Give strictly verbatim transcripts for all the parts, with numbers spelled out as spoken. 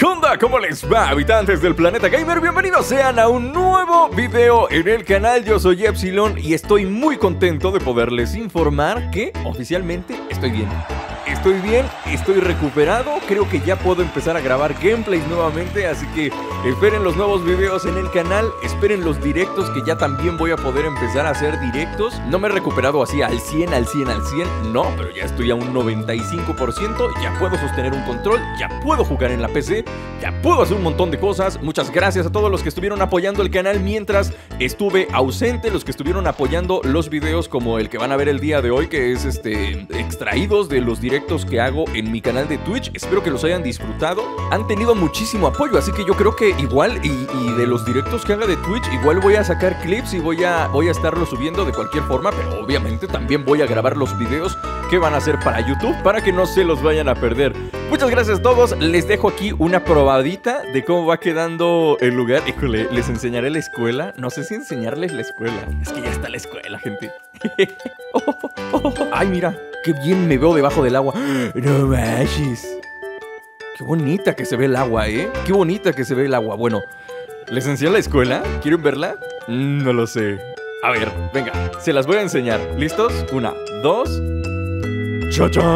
¿Qué onda? ¿Cómo les va, habitantes del planeta gamer? Bienvenidos sean a un nuevo video en el canal. Yo soy Epsilon y estoy muy contento de poderles informar que oficialmente estoy bien. Estoy bien, estoy recuperado, creo que ya puedo empezar a grabar gameplays nuevamente, así que esperen los nuevos videos en el canal, esperen los directos que ya también voy a poder empezar a hacer directos. No me he recuperado así al cien, al cien, al cien, no, pero ya estoy a un noventa y cinco por ciento, ya puedo sostener un control, ya puedo jugar en la P C, ya puedo hacer un montón de cosas. Muchas gracias a todos los que estuvieron apoyando el canal mientras estuve ausente, los que estuvieron apoyando los videos como el que van a ver el día de hoy, que es este extraídos de los directos que hago en mi canal de Twitch. Espero que los hayan disfrutado. Han tenido muchísimo apoyo, así que yo creo que igual y, y de los directos que haga de Twitch, igual voy a sacar clips y voy a, voy a estarlo subiendo de cualquier forma, pero obviamente también voy a grabar los videos que van a hacer para YouTube para que no se los vayan a perder. Muchas gracias a todos. Les dejo aquí una probadita de cómo va quedando el lugar. Híjole, les enseñaré la escuela. No sé si enseñarles la escuela. Es que ya está la escuela, gente. oh, oh, oh. Ay, mira, qué bien me veo debajo del agua. No manches. Qué bonita que se ve el agua, ¿eh? Qué bonita que se ve el agua. Bueno, ¿les enseñé la escuela? ¿Quieren verla? Mm, no lo sé. A ver, venga, se las voy a enseñar. ¿Listos? Una, dos... ¡Chachán!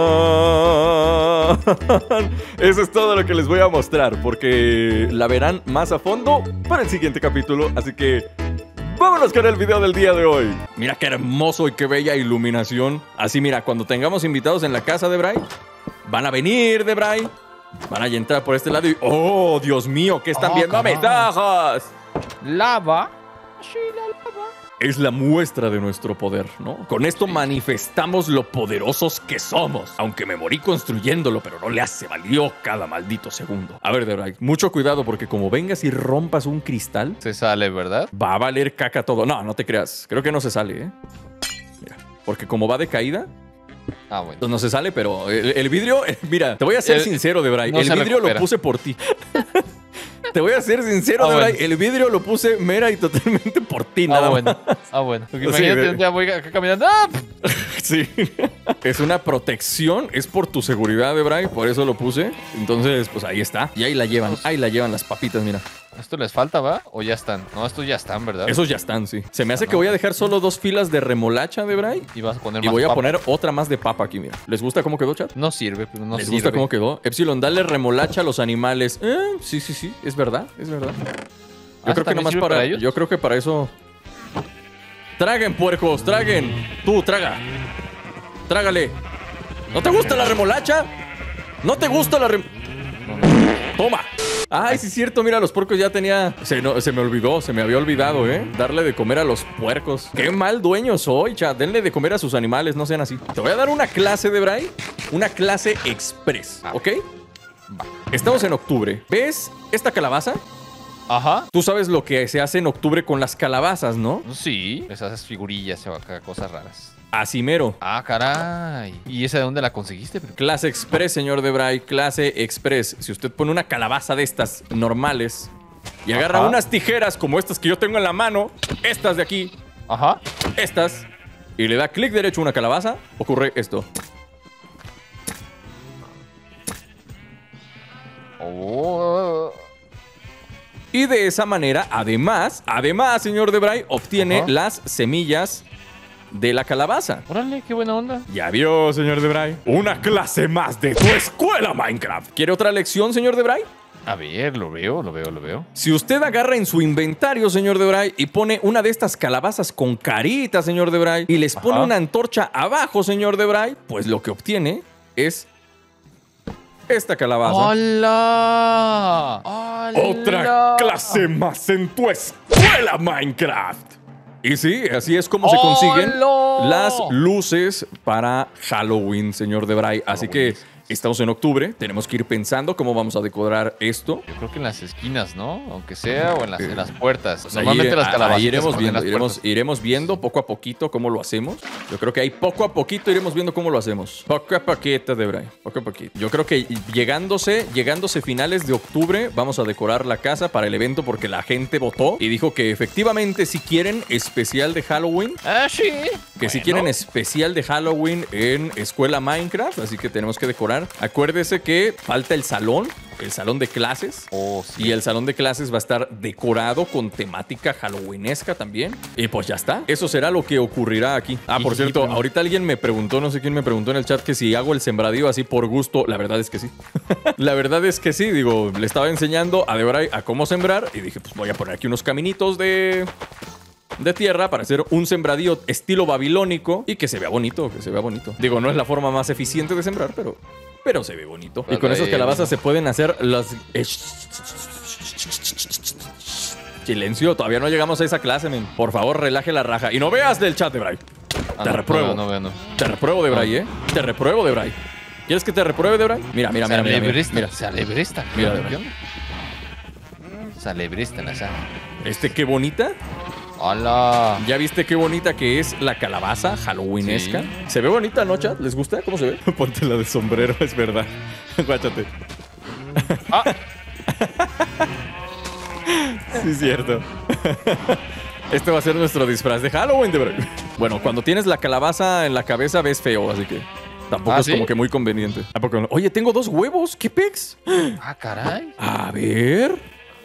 Eso es todo lo que les voy a mostrar, porque la verán más a fondo para el siguiente capítulo. Así que vámonos con el video del día de hoy. Mira qué hermoso y qué bella iluminación. Así mira, cuando tengamos invitados en la casa de Bray, van a venir de Bray, van a entrar por este lado y... ¡Oh, Dios mío! ¿Qué están oh, viendo? ¡Ventajas! Lava. Sí, la lava. Es la muestra de nuestro poder, ¿no? Con esto manifestamos lo poderosos que somos. Aunque me morí construyéndolo, pero no le hace valió cada maldito segundo. A ver, Debray, mucho cuidado porque como vengas y rompas un cristal... Se sale, ¿verdad? Va a valer caca todo. No, no te creas. Creo que no se sale, ¿eh? Mira, porque como va de caída... Ah, bueno. Pues no se sale, pero el, el vidrio... Mira, te voy a ser el, sincero, Debray. No el vidrio recupera. Lo puse por ti. Te voy a ser sincero, ah, bueno. El vidrio lo puse mera y totalmente por ti, nada ah, bueno. más. Ah, bueno. Porque imagínate, sí, ya voy acá caminando. ¡Ah! Sí. Es una protección, es por tu seguridad, Debray, por eso lo puse. Entonces, pues ahí está. Y ahí la llevan, ahí la llevan las papitas, mira. ¿Esto les falta, va? ¿O ya están? No, estos ya están, ¿verdad? Esos ya están, sí. Se me hace ah, que no. voy a dejar solo dos filas de remolacha, Debray. Y vas a poner y más voy a papa. poner otra más de papa aquí, mira. ¿Les gusta cómo quedó, chat? No sirve, pero no ¿Les sirve. gusta cómo quedó? Epsilon, dale remolacha a los animales. Eh, sí, sí, sí. Es verdad, es verdad. Yo ¿Ah, creo que nomás para, para ellos? Yo creo que para eso... Traguen, puercos, traguen. Tú, traga. Trágale. ¿No te gusta la remolacha? ¿No te gusta la rem... Toma. Ay, sí es cierto, mira, los puercos ya tenía... Se, no, se me olvidó, se me había olvidado, ¿eh? Darle de comer a los puercos. Qué mal dueño soy, chat. Denle de comer a sus animales, no sean así. Te voy a dar una clase, Debray. Una clase express, ¿ok? Va. Estamos en octubre. ¿Ves esta calabaza? Ajá. Tú sabes lo que se hace en octubre con las calabazas, ¿no? Sí. Esas figurillas o acá, cosas raras. Así mero. Ah, caray. ¿Y esa de dónde la conseguiste? Clase Express, señor Debray. Clase Express. Si usted pone una calabaza de estas normales y agarra Ajá. unas tijeras como estas que yo tengo en la mano, estas de aquí, Ajá. estas, y le da clic derecho a una calabaza, ocurre esto. Oh. Y de esa manera, además, además, señor Debray, obtiene Ajá. las semillas de la calabaza. Órale, qué buena onda. Ya vio, señor Debray. Una clase más de tu escuela Minecraft. ¿Quiere otra lección, señor Debray? A ver, lo veo, lo veo, lo veo. Si usted agarra en su inventario, señor Debray, y pone una de estas calabazas con carita, señor Debray, y les pone Ajá. una antorcha abajo, señor Debray, pues lo que obtiene es esta calabaza. ¡Hola! ¡Hola! Otra clase más en tu escuela Minecraft. Y sí, así es como se consiguen ¡Hola! las luces para Halloween, señor Debray. Así que estamos en octubre, tenemos que ir pensando cómo vamos a decorar esto. Yo creo que en las esquinas, ¿no? Aunque sea, o en las, eh, en las puertas. Pues Normalmente ahí, las calabazas. Ahí iremos viendo, iremos, iremos viendo poco a poquito cómo lo hacemos. Yo creo que ahí poco a poquito iremos viendo cómo lo hacemos. Poco a poquito, Debray. Poco a poquito. Yo creo que llegándose, llegándose finales de octubre, vamos a decorar la casa para el evento porque la gente votó y dijo que efectivamente si quieren especial de Halloween. Ah, sí. Que bueno. si quieren especial de Halloween en Escuela Minecraft. Así que tenemos que decorar decorar. Acuérdese que falta el salón, el salón de clases. Oh, sí. Y el salón de clases va a estar decorado con temática halloweenesca también. Y pues ya está. Eso será lo que ocurrirá aquí. Ah, por cierto, ahorita alguien me preguntó, no sé quién me preguntó en el chat, que si hago el sembradío así por gusto. La verdad es que sí. La verdad es que sí. Digo, le estaba enseñando a Debray a cómo sembrar. Y dije, pues voy a poner aquí unos caminitos de... de tierra para hacer un sembradío estilo babilónico y que se vea bonito, que se vea bonito. Digo, no es la forma más eficiente de sembrar, pero, pero se ve bonito. Y con esas calabazas se pueden hacer las... Silencio, todavía no llegamos a esa clase, men. Por favor, relaje la raja. Y no veas del chat, Debray. Ah, te no, repruebo. No, no, no, no. Te repruebo, Debray, no. ¿eh? Te repruebo, Debray. ¿Quieres que te repruebe, Debray? Mira, mira, mira, mira, mira. Mira, Se alebresta. Mira, Debray. Se alebresta la sala. Este, qué bonita. ¡Hola! ¿Ya viste qué bonita que es la calabaza halloweenesca? Sí. Se ve bonita, ¿no, chat? ¿Les gusta? ¿Cómo se ve? Ponte la de sombrero, es verdad. Guáchate. Ah. Sí, es cierto. Este va a ser nuestro disfraz de Halloween, de verdad. Bueno, cuando tienes la calabaza en la cabeza ves feo, así que tampoco ¿Ah, es sí? como que muy conveniente. ¿A poco no? Oye, tengo dos huevos. ¿Qué pex? Ah, caray. A ver.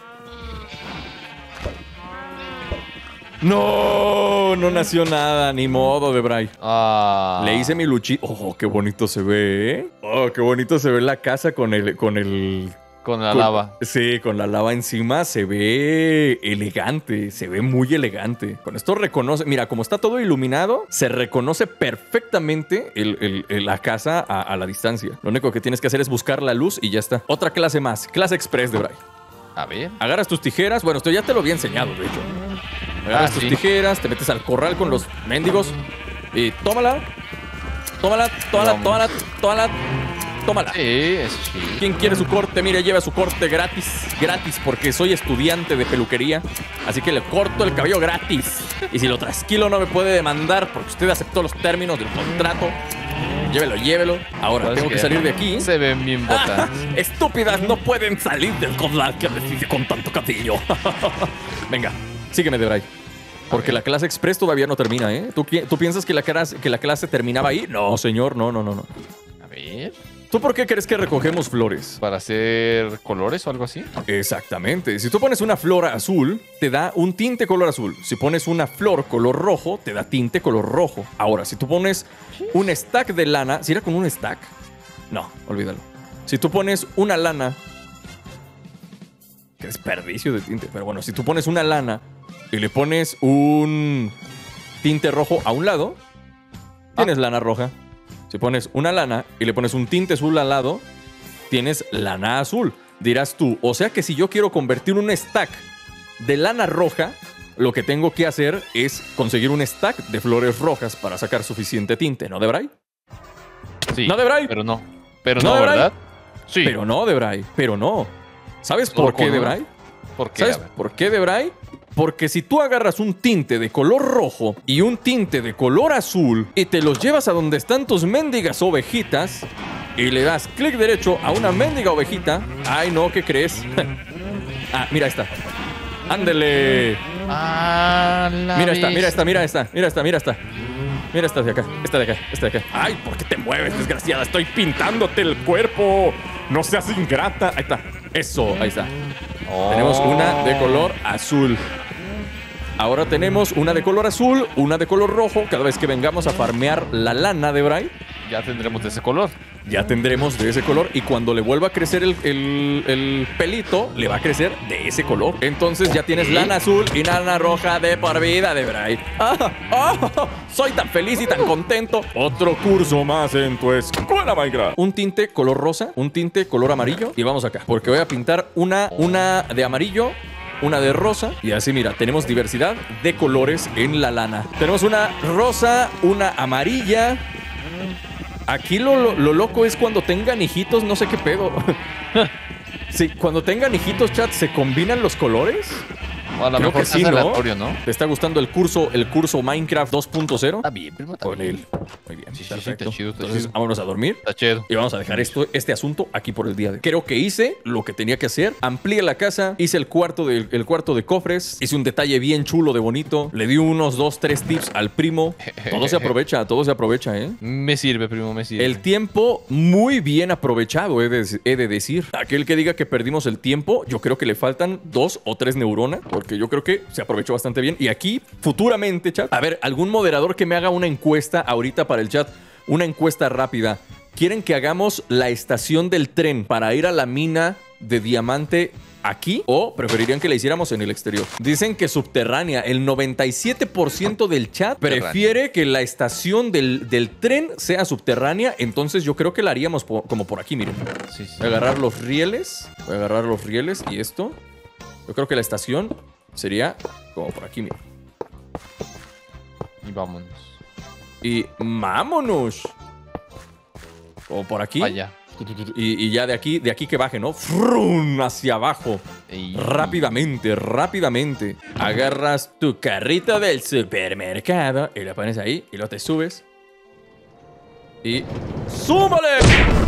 No, no nació nada, ni modo, Debray. Ah. Le hice mi luchito. Oh, qué bonito se ve, ¿eh? Oh, qué bonito se ve la casa con el... Con el Con la con, lava. Sí, con la lava encima se ve elegante, se ve muy elegante. Con esto reconoce... Mira, como está todo iluminado, se reconoce perfectamente el, el, el, la casa a, a la distancia. Lo único que tienes que hacer es buscar la luz y ya está. Otra clase más, clase express, Debray. A ver. Agarras tus tijeras. Bueno, esto ya te lo había enseñado, de hecho. Agarras Ah, tus sí. tijeras, te metes al corral con los mendigos y tómala. Tómala, tómala, Vamos. tómala, tómala, tómala. Sí, eso sí. ¿Quién quiere su corte? Mire, lleva su corte gratis. Gratis, porque soy estudiante de peluquería. Así que le corto el cabello gratis. Y si lo trasquilo no me puede demandar porque usted aceptó los términos del contrato. Llévelo, llévelo. Ahora Pues tengo que salir de aquí. Se ven bien botas. Ah, estúpidas, no pueden salir del corral que decide con tanto cariño. Venga, sígueme, Debray. Porque la clase express todavía no termina, ¿eh? ¿Tú, qui- ¿Tú piensas que la, clase, que la clase terminaba ahí? No, señor, no, no, no, no. A ver. ¿Tú por qué crees que recogemos flores? ¿Para hacer colores o algo así? Exactamente. Si tú pones una flor azul, te da un tinte color azul. Si pones una flor color rojo, te da tinte color rojo. Ahora, si tú pones un stack de lana... ¿Si era con un stack? No, olvídalo. Si tú pones una lana... Qué desperdicio de tinte. Pero bueno, si tú pones una lana y le pones un tinte rojo a un lado, tienes lana roja. Si pones una lana y le pones un tinte azul al lado, tienes lana azul. Dirás tú, o sea que si yo quiero convertir un stack de lana roja, lo que tengo que hacer es conseguir un stack de flores rojas para sacar suficiente tinte, ¿no, Debray? Sí. ¿No, Debray? Pero no. Pero ¿No, no, Debray? ¿verdad? Sí. Pero no, Debray, pero no. ¿Sabes Solo por qué, con una. Debray? ¿Por qué? ¿Sabes A ver. por qué, Debray? Porque si tú agarras un tinte de color rojo y un tinte de color azul y te los llevas a donde están tus mendigas ovejitas y le das clic derecho a una mendiga ovejita, ay no, ¿qué crees? Ah, mira esta. Ándele. Ah, la Mira esta, mira vista. esta, mira esta, mira esta, mira esta. Mira esta de acá, esta de acá, esta de acá. Ay, ¿por qué te mueves, desgraciada? Estoy pintándote el cuerpo. No seas ingrata. Ahí está. Eso, ahí está. Oh. Tenemos una de color azul. Ahora tenemos una de color azul, una de color rojo. Cada vez que vengamos a farmear la lana de Bray, Ya tendremos de ese color. ya tendremos de ese color. Y cuando le vuelva a crecer el, el- el pelito, le va a crecer de ese color. Entonces ya tienes lana azul y lana roja de por vida de Bray. ¡Ah! ¡Ah! Soy tan feliz y tan contento. Otro curso más en tu escuela Minecraft. Un tinte color rosa, un tinte color amarillo. Y vamos acá, porque voy a pintar una, una de amarillo, una de rosa. Y así, mira, tenemos diversidad de colores en la lana. Tenemos una rosa, una amarilla. Aquí lo, lo, lo loco es cuando tengan hijitos, no sé qué pedo. Sí, cuando tengan hijitos, chat, ¿se combinan los colores? O a lo Creo mejor que sí, es ¿no? aleatorio, ¿no? ¿Te está gustando el curso, el curso Minecraft dos punto cero? Está bien, primo, está Con bien. él. Muy bien, Sí, sí, sí, perfecto. está chido, está Entonces, chido. vámonos a dormir. Está chido. Y vamos a dejar esto, este asunto aquí por el día de hoy. Creo que hice lo que tenía que hacer. Amplié la casa, hice el cuarto de, el cuarto de cofres, hice un detalle bien chulo de bonito. Le di unos dos, tres tips al primo. Todo se aprovecha, todo se aprovecha, ¿eh? Me sirve, primo, me sirve. El tiempo muy bien aprovechado, he de, he de decir. Aquel que diga que perdimos el tiempo, yo creo que le faltan dos o tres neuronas, porque yo creo que se aprovechó bastante bien. Y aquí, futuramente, chat, a ver, algún moderador que me haga una encuesta ahorita para el chat, una encuesta rápida. ¿Quieren que hagamos la estación del tren para ir a la mina de diamante aquí o preferirían que la hiciéramos en el exterior? Dicen que subterránea. El noventa y siete por ciento del chat prefiere que la estación del, del tren sea subterránea. Entonces yo creo que la haríamos por- como por aquí, miren. Sí, sí. Voy a agarrar los rieles. Voy a agarrar los rieles y esto. Yo creo que la estación sería como por aquí, miren. Y vámonos. Y vámonos. Como por aquí. Vaya. Y, y ya de aquí, de aquí que baje, ¿no? ¡Frum! Hacia abajo. Y- Rápidamente, rápidamente. Agarras tu carrito del supermercado y lo pones ahí y lo te subes. Y ¡súbale!